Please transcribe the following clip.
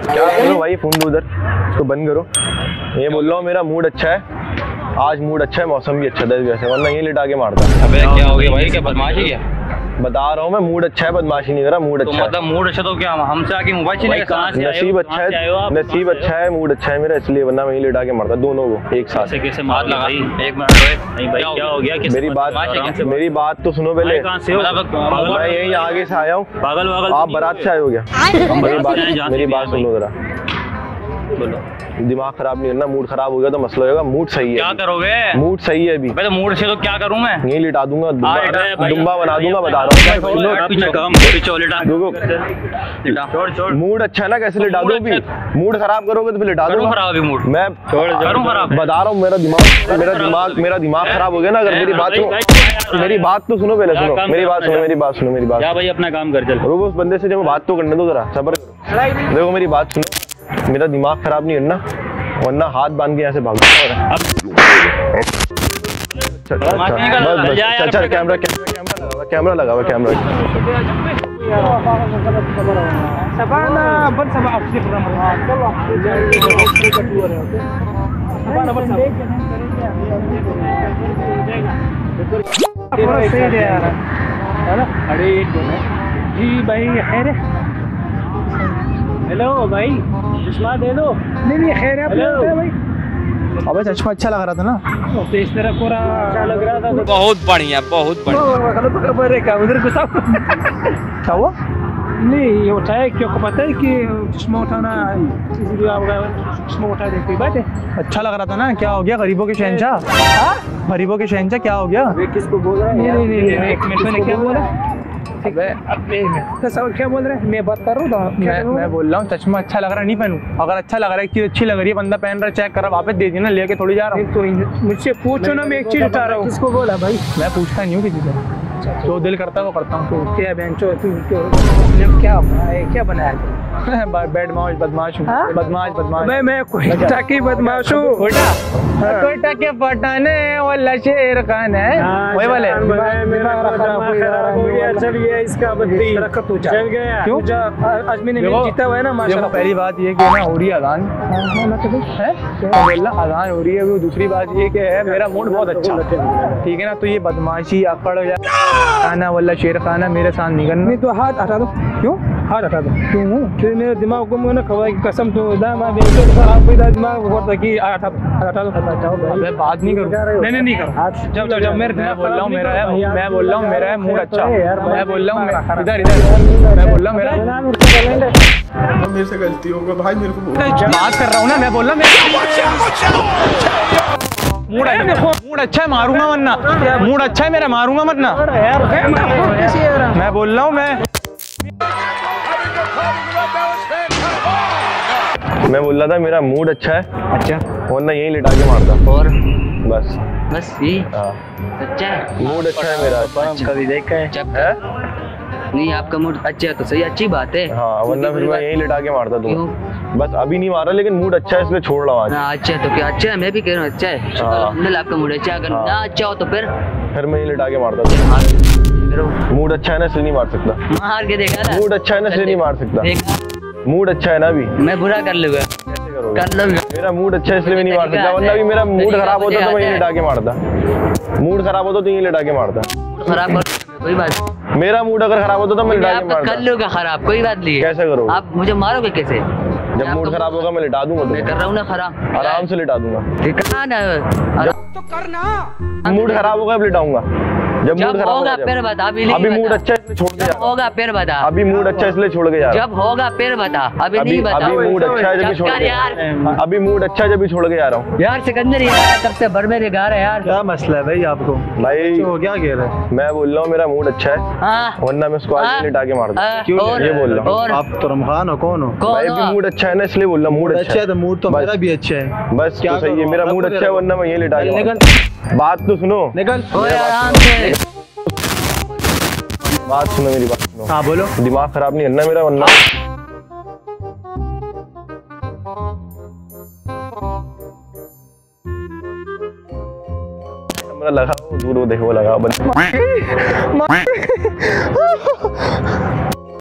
क्या करो भाई, फोन दो उधर तो बंद करो। ये बोल रहा हूँ मेरा मूड अच्छा है, आज मूड अच्छा है, मौसम भी अच्छा है, वैसे वरना ये लिटा के मारता। अबे क्या हो गया भाई, क्या बदमाशी क्या? बता रहा हूँ मैं, मूड अच्छा है, बदमाशी नहीं कर रहा, मूड अच्छा है। मतलब मूड अच्छा तो क्या हमसे आके मोबाइल छीनेगा? कहां से नसीब अच्छा है, नसीब अच्छा है, मूड अच्छा है मेरा, इसलिए वरना मैं ये लिटा के मारता दोनों को एक साथ। कैसे मार लगा भाई? एक मिनट नहीं भाई, क्या हो गया? मेरी बात तो सुनो पहले। मैं यही आगे से आया हूँ, पागल आप बारात से आए हो क्या? मेरी बात सुनो जरा, बोलो। दिमाग खराब नहीं करना, मूड खराब हो गया तो मसला होगा। मूड सही है, क्या करोगे? मूड सही है अभी। तो मूड से तो क्या करूं मैं? यहीं लिटा दूंगा, दुम्बा बना दूंगा, बता रहा हूँ। मूड अच्छा है ना, कैसे लिटा दूं? अभी मूड खराब करोगे तो फिर लिटा दूंगा। मैं बता रहा हूँ, मेरा दिमाग खराब हो गया ना। अगर मेरी बात तो सुनो पहले, सुनो मेरी बात क्या भाई, अपना काम कर चल। उस बंदे से जब बात तो करने दो जरा, सब्र करो। देखो मेरी बात सुनो, मेरा दिमाग खराब नहीं करना, वरना हाथ बांध के यहाँ से भाग जाओ। अच्छा कैमरा लगा हुआ, कैमरा जी भाई खैर है? हेलो भाई, चश्मा दे दो। नहीं खैर है भाई। अबे चश्मा अच्छा लग रहा था ना, तो इस तरह पूरा अच्छा लग रहा था। बहुत बढ़िया, बहुत बढ़िया। उधर घुसा। क्या हुआ? नहीं ये उठाया क्यों को पता है कि चश्मा उठाना, इसलिए आप चश्मा उठा देते बात है। अच्छा लग रहा था ना, क्या हो गया? गरीबों के शहंशाह, गरीबों के शहंशाह क्या हो गया? किसको बोल रहा है? नहीं एक मिनट, मैंने क्या बोला? क्या बोल रहे हैं? मैं बात कर रहा हूँ। मैं बोल रहा हूँ चश्मा अच्छा लग रहा है, नहीं पहनूं? अगर अच्छा लग रहा है, एक चीज अच्छी लग रही है, बंदा पहन रहा है, चेक करा, वापस दे दी ना, लेके थोड़ी जा रहा हूँ। तो मुझसे पूछो ना, मैं एक चीज उठा रहा हूँ। किसको बोला भाई? मैं पूछता नहीं हूँ किसी से, जो दिल करता है वो करता हूँ। तो क्या बेंचो क्या बनाया? बैड माउस, बदमाश हूँ, बदमाश। मैं कोयटा की बदमाश हूँ। कोयटा के पटाने वाला शेर खान है, वही वाले। चलिए इसका बत्ती चल गया। क्यों? आज मैंने जीता हुआ है ना माशाल्लाह। पहली बात ये कि ना हो रही है अजान है, अजान हो रही है। दूसरी बात ये कि है मेरा मूड बहुत अच्छा, ठीक है ना? तो ये बदमाशी अकड़ खाना वाला शेर खाना मेरे साथ नहीं करना। नहीं तो हाथ हटा दो। क्यों हाथ हटा दो? क्यों? फिर मेरा दिमाग गुम ना खवाई की कसम, तो खराब दिमाग होता कि हटा दो। मैं बात नहीं करूँ, नहीं करो। जब मेरे मैं बोल रहा हूँ मेरा है मूड अच्छा। मैं बोल रहा हूँ इधर मैं बोल रहा हूँ मेरे से गलती होगा भाई, मेरे को बात कर रहा हूँ ना। मैं बोल रहा हूँ मूड अच्छा है, मारूंगा वरना। मूड अच्छा है मेरा, मारूंगा वरना। मैं बोल रहा हूँ मैं बोल रहा था मेरा मूड अच्छा है, अच्छा, वरना यहीं लिटा के मारता। और बस ये हाँ, अच्छा है, मूड अच्छा है मेरा। कभी देखा है? नहीं आपका मूड अच्छा है तो सही, अच्छी बात है। हाँ, वरना फिर मैं यहीं लिटा के मारता क्यों? बस अभी नहीं मारा, लेकिन मूड अच्छा है इसलिए छोड़ रहा हूँ। अच्छा है तो क्या? अच्छा है, मैं भी कह रहा हूँ अच्छा है। अल्हम्दुलिल्लाह आपका मूड अच्छा है। अगर ना अच्छा हो तो फिर मैं यहीं लिटा के मारता। मूड अच्छा है ना, इसलिए नहीं मार सकता। मार के देखा ना, मूड अच्छा है ना, इसलिए नहीं मार सकता। मूड अच्छा है ना अभी। मैं बुरा कर लूंगा, कर लूंगा। मेरा मूड अच्छा है इसलिए मैं नहीं मार सकता, वरना भी मेरा मूड खराब होता तो मैं यहीं लिटा के मारता। मूड खराब होता तो यहीं लिटा के मारता। खराब कोई बात, मेरा मूड अगर खराब होता तो मैं लिटा के मारता। कर लूंगा खराब, कोई बात नहीं। कैसे करोगे? आप मुझे मारोगे कैसे? जब मूड खराब होगा मैं लिटा दूंगा। मैं कर रहा हूँ ना खराब, आराम से लिटा दूंगा। ठीक है ना? तो करना। मूड खराब होगा लिटाऊंगा। जब मूड खराब होगा फिर बता। अभी मूड अच्छा है इसलिए छोड़ के जा रहा हूं। होगा फिर बता। अभी मूड अच्छा है इसलिए छोड़ के जा रहा हूं। जब होगा फिर बता, अभी नहीं बता। अभी मूड अच्छा है जब छोड़ के यार। अभी मूड अच्छा है जब छोड़ के जा रहा हूं यार। सिकंदर यार तब से भर मेरे घर है यार। क्या मसला है भाई आपको? भाई क्या कह रहे हैं? मैं बोल रहा हूँ मेरा मूड अच्छा है, वरना मैं उसको आज लिटा के मार दूं। क्यों ये बोल रहा हूँ? आप तो रमखान हो? कौन हो भाई? अभी मूड अच्छा है ना, इसलिए बोल रहा हूँ। मूड अच्छा है तो मूड तो मेरा भी अच्छा है। बस क्या सही है, मेरा मूड अच्छा है, वरना मैं ये लिटा के मार दूं। बात तो सुनो, निकल आराम से। बात सुनो, मेरी बात सुनो। हाँ बोलो। दिमाग खराब नहीं करना मेरा, वरना कैमरा लगा दूर देखो, लगा बंद।